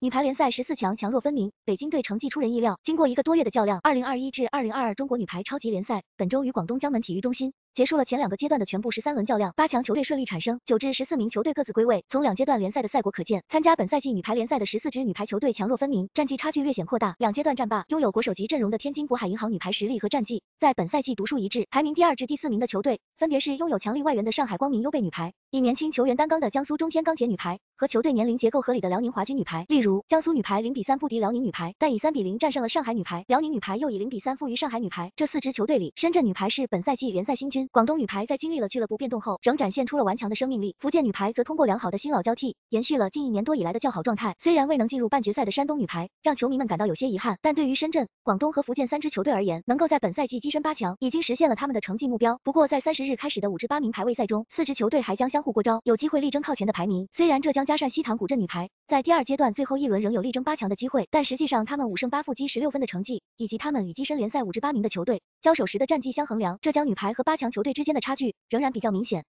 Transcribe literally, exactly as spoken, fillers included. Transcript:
女排联赛十四强强弱分明，北京队成绩出人意料。经过一个多月的较量， 二零二一至二零二二中国女排超级联赛本周于广东江门体育中心结束了前两个阶段的全部十三轮较量，八强球队顺利产生，九至十四名球队各自归位。从两阶段联赛的赛果可见，参加本赛季女排联赛的十四支女排球队强弱分明，战绩差距略显扩大。两阶段战罢，拥有国手级阵容的天津渤海银行女排实力和战绩在本赛季独树一帜，排名第二至第四名的球队分别是拥有强力外援的上海光明优贝女排，以年轻球员担纲的江苏中天钢铁女排和球队年龄结构合理的辽宁华军女排。例如，江苏女排零比三不敌辽宁女排，但以三比零战胜了上海女排；辽宁女排又以零比三负于上海女排。这四支球队里，深圳女排是本赛季联赛新军，广东女排在经历了俱乐部变动后，仍展现出了顽强的生命力。福建女排则通过良好的新老交替，延续了近一年多以来的较好状态。虽然未能进入半决赛的山东女排让球迷们感到有些遗憾，但对于深圳、广东和福建三支球队而言，能够在本赛季跻身八强，已经实现了他们的成绩目标。不过，在三十日开始的五至八名排位赛中，四支球队还将相互过招，有机会力争靠前的排名。虽然浙江嘉善西塘古镇女排在第二阶段最后一轮仍有力争八强的机会，但实际上他们五胜八负积十六分的成绩，以及他们与跻身联赛五至八名的球队交手时的战绩相衡量，浙江女排和八强球队之间的差距仍然比较明显。